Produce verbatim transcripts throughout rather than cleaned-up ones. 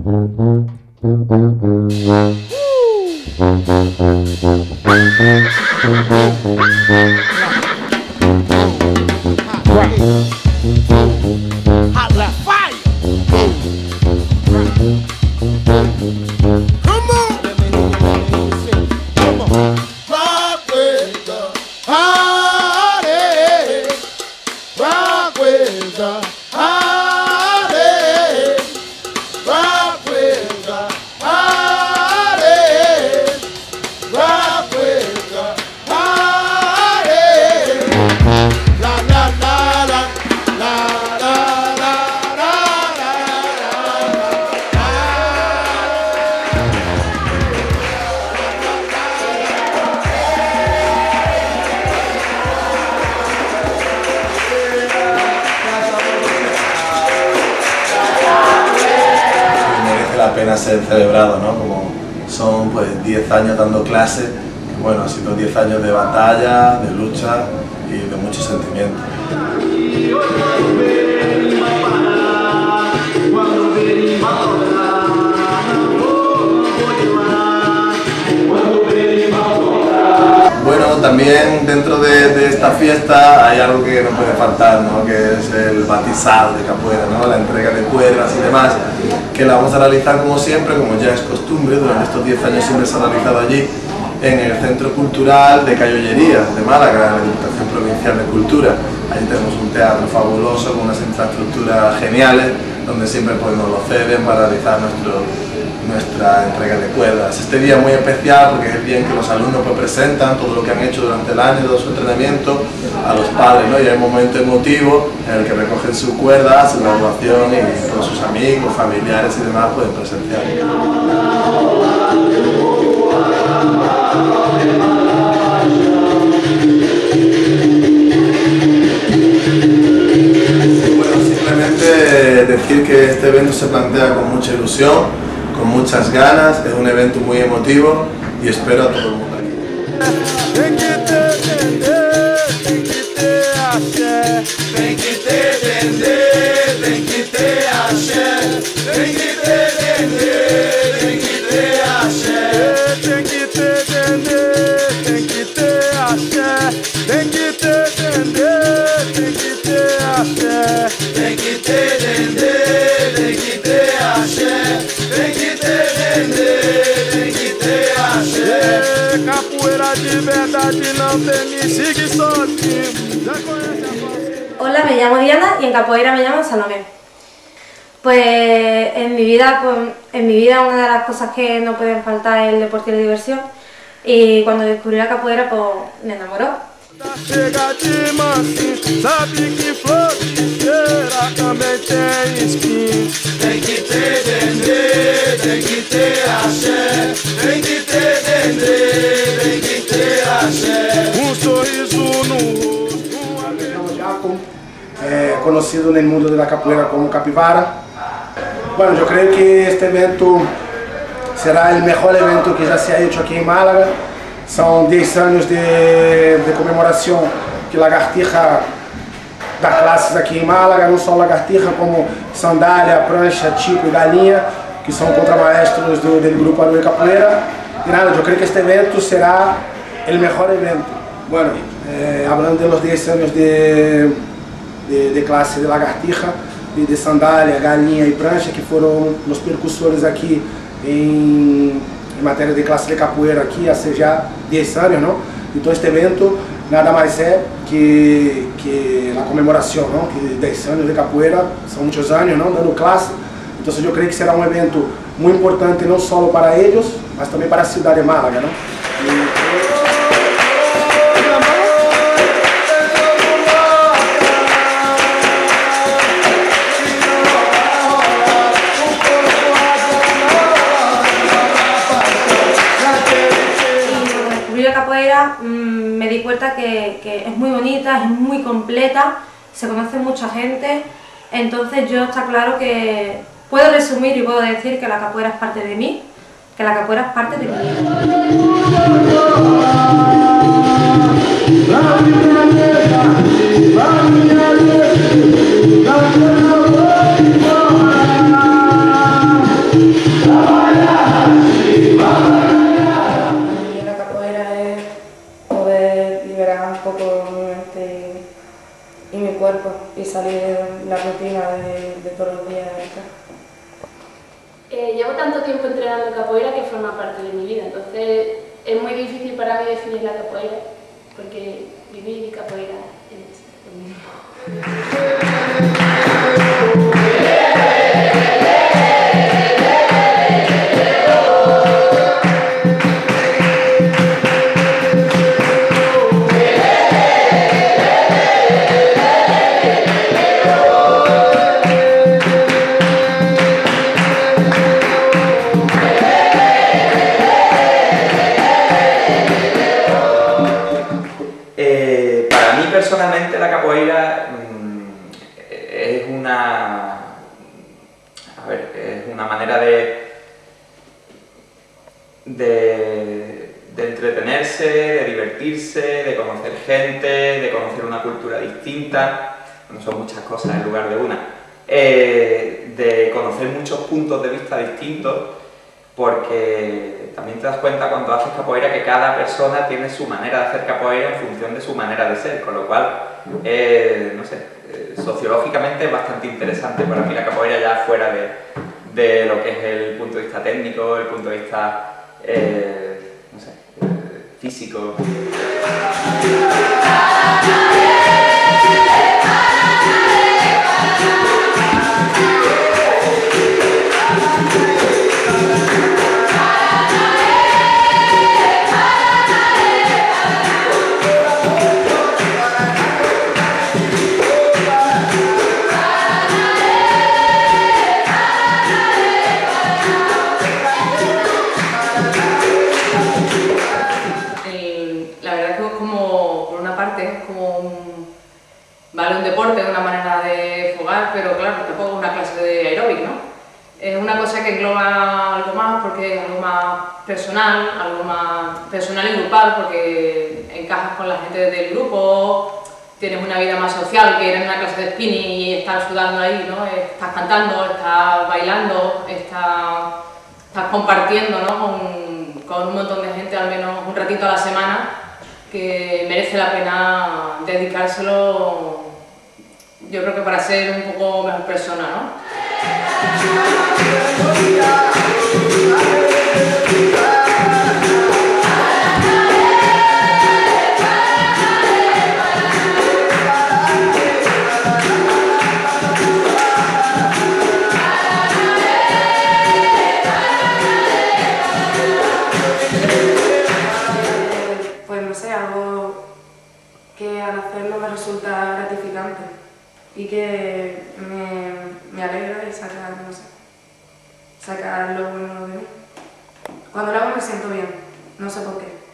La pena ser celebrado, ¿no? Como son pues diez años dando clases, que bueno, han sido diez años de batalla, de lucha y de mucho sentimiento. Bueno, también dentro de, de esta fiesta hay algo que no puede faltar, ¿no? Que es el batizado de capoeira, ¿no? La entrega de cuerdas y demás, que la vamos a realizar como siempre, como ya es costumbre, durante estos diez años siempre se ha realizado allí, en el Centro Cultural de Cayollería de Málaga, la Diputación Provincial de Cultura. Allí tenemos un teatro fabuloso con unas infraestructuras geniales, donde siempre pues, nos lo ceden para realizar nuestro, nuestra entrega de cuerdas. Este día es muy especial porque es el día en que los alumnos pues, presentan todo lo que han hecho durante el año, todo su entrenamiento, a los padres, ¿no? Y hay un momento emotivo en el que recogen sus cuerdas, su graduación y todos sus amigos, familiares y demás pueden presenciar. Decir que este evento se plantea con mucha ilusión, con muchas ganas, es un evento muy emotivo y espero a todo el mundo aquí. Tem que ter entender, tem que ter axé. Tem que ter entender, tem que ter axé. Tem que ter entender, tem que ter axé. Tem que ter entender, tem que ter axé. Tem que ter entender, tem que ter axé. Tem que ter entender, tem que ter axé. Tem que ter entender, tem que ter axé. Capoeira de verdade não tem me sigue sozinho. Já conhece a voz? Hola, me llamo Diana y en capoeira me llamo Salomé. Pues en mi vida, pues, en mi vida una de las cosas que no pueden faltar es el deporte y la diversión. Y cuando descubrí la capoeira, pues me enamoró. Chega de mansinho, sabe que floresteira também tem espinho. Tem que ter dendê, tem que ter axé. Tem que ter dendê, tem que ter axé. Um sorriso no rosto. Giacomo, eh, conocido en el mundo de la capoeira como Capivara. Bueno, yo creo que este evento será el mejor evento que ya se ha hecho aquí en Málaga. São diez anos de, de comemoração que Lagartixa dá classes aqui em Málaga, não só Lagartixa, como Sandália, Prancha, Tico e Galinha, que são contramaestros do, do grupo Aruê Capoeira. E nada, eu creio que este evento será o melhor evento. Bueno, eh, hablando de los diez anos de, de, de classe de Lagartixa, de, de Sandália, Galinha e Prancha, que foram os percussores aqui em... em matéria de classe de capoeira aqui, há já dez anos, não? Então este evento nada mais é que, que a comemoração, não? Que dez anos de capoeira, são muitos anos, não? Dando classe, então eu creio que será um evento muito importante não só para eles, mas também para a cidade de Málaga, não? E... capoeira mmm, me di cuenta que, que es muy bonita, es muy completa, se conoce mucha gente, entonces yo está claro que puedo resumir y puedo decir que la capoeira es parte de mí, que la capoeira es parte de mi vida. Eh, llevo tanto tiempo entrenando capoeira que forma parte de mi vida, entonces es muy difícil para mí definir la capoeira, porque vivir y capoeira es lo mismo. Personalmente la capoeira mmm, es una a ver, es una manera de, de de entretenerse, de divertirse, de conocer gente, de conocer una cultura distinta, no son muchas cosas en lugar de una, eh, de conocer muchos puntos de vista distintos, porque también te das cuenta cuando haces capoeira que cada persona tiene su manera de hacer capoeira en función de su manera de ser, con lo cual, eh, no sé, eh, sociológicamente es bastante interesante para mí la capoeira ya fuera de, de lo que es el punto de vista técnico, el punto de vista, eh, no sé, eh, físico. Vale, un deporte es una manera de jugar, pero claro, tampoco es una clase de aeróbic, ¿no? Es una cosa que engloba algo más porque es algo más personal, algo más personal y grupal porque encajas con la gente del grupo, tienes una vida más social que ir en una clase de spinning y estar sudando ahí, ¿no? Estás cantando, estás bailando, estás, estás compartiendo, ¿no? con, con un montón de gente, al menos un ratito a la semana, que merece la pena dedicárselo, yo creo que para ser un poco mejor persona, ¿no? Pues no sé, algo que al hacerlo me resulta gratificante y que me, me alegra y sacar, no sé, sacar lo bueno de mí. Cuando lo hago me siento bien, no sé por qué.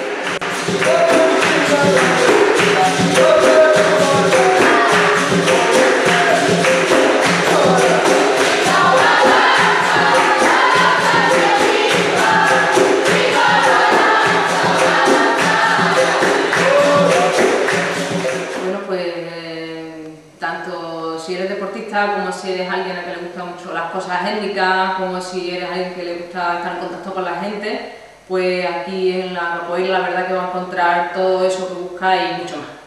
Como si eres alguien a que le gustan mucho las cosas étnicas, como si eres alguien que le gusta estar en contacto con la gente, pues aquí en la capoeira la verdad que vas a encontrar todo eso que buscas y mucho más.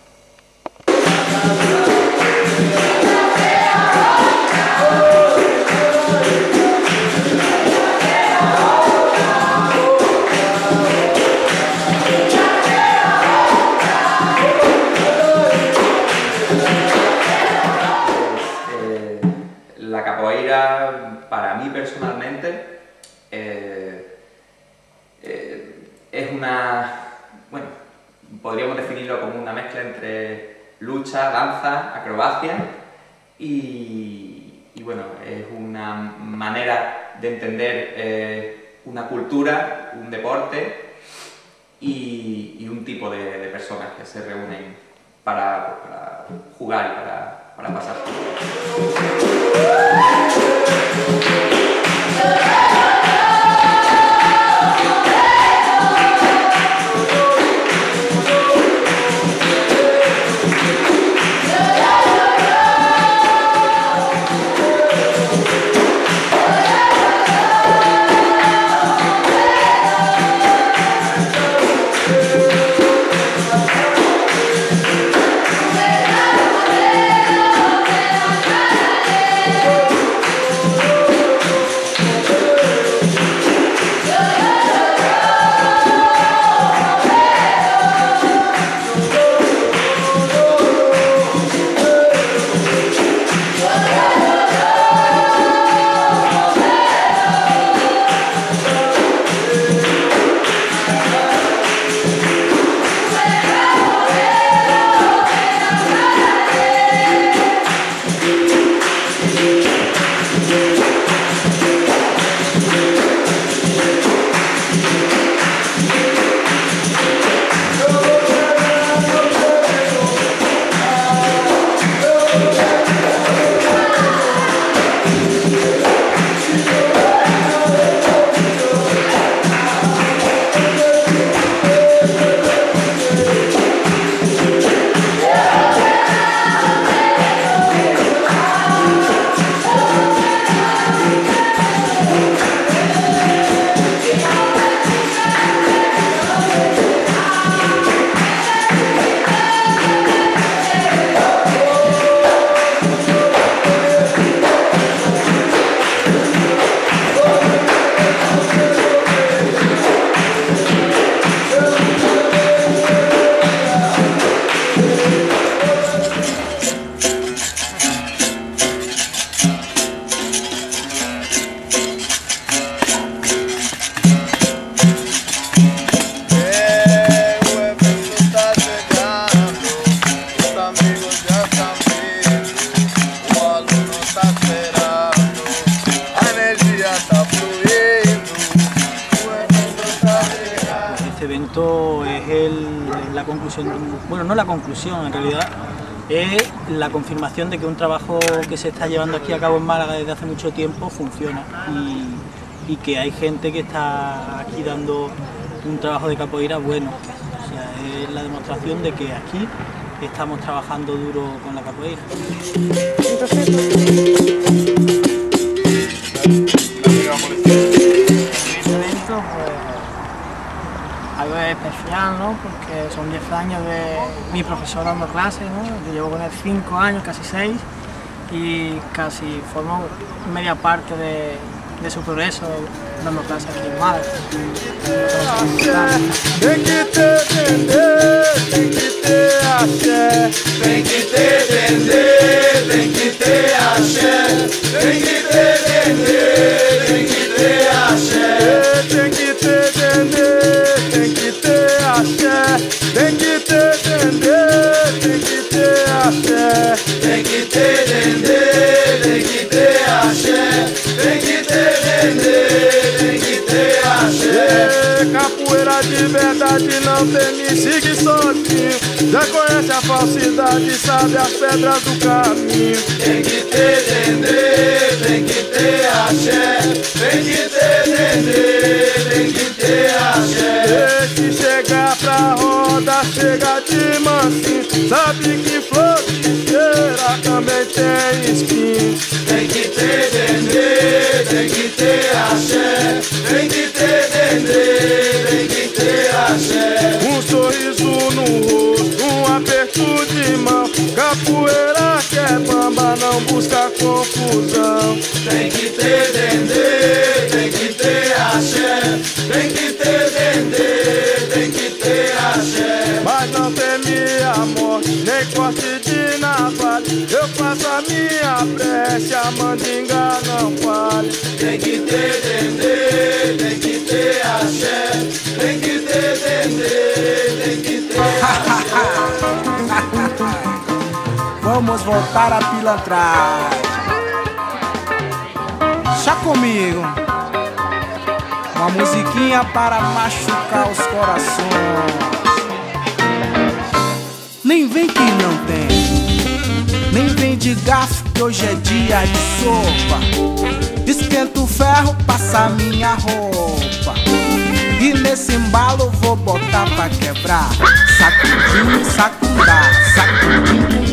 La capoeira, para mí personalmente, eh, eh, es una, bueno, podríamos definirlo como una mezcla entre lucha, danza, acrobacia y, y bueno, es una manera de entender eh, una cultura, un deporte y, y un tipo de, de personas que se reúnen para, para jugar y para, para pasar. esto es el, la conclusión, bueno, no la conclusión, en realidad es la confirmación de que un trabajo que se está llevando aquí a cabo en Málaga desde hace mucho tiempo funciona y, y que hay gente que está aquí dando un trabajo de capoeira bueno. O sea, es la demostración de que aquí estamos trabajando duro con la capoeira. Algo especial, ¿no? Porque son diez años de mi profesor dando clases, ¿no? Yo llevo con él cinco años, casi seis, y casi formo media parte de, de su progreso dando clases aquí en Málaga. Tem que ter dendê, tem que ter axé. Tem que ter dendê, tem que ter axé. Tem que ter dendê, tem que ter axé. Tem que ter dendê, tem que ter axé. Tem que ter dendê, tem que ter axé. Tem que ter dendê, tem que ter axé. Tem que ter dendê, tem que ter axé. Capoeira de verdade não tem me sigue sozinho. Já conhece a falsidade, sabe as pedras do caminho. Tem que ter dendê, tem que ter axé. Tem que ter dendê, tem que ter axé. E se chegar pra roda, chega de mansinho. Sabe que flor de cheira também tem espinho. Tem que ter dendê, tem que ter axé. Tem que ter dendê, tem que ter axé. Um sorriso no rosto, um aperto de mão. Capoeira que é bamba, não busca confusão. Tem que ter dendê, tem que ter axé. Tem que ter dendê, tem que ter axé. Mas não teme a morte, nem corte de navalha. Eu faço a minha prece, a mandinga não falha. Tem que ter dendê, tem que ter axé. Tem que ter dendê, tem que ter axé. Vamos voltar a pilantragem. Já comigo. Uma musiquinha para machucar os corações. Nem vem que não tem, nem vem de garfo que hoje é dia de sopa. Esquenta o ferro, passa minha roupa. E nesse embalo vou botar pra quebrar. Sacudinho, sacudá, sacudinho.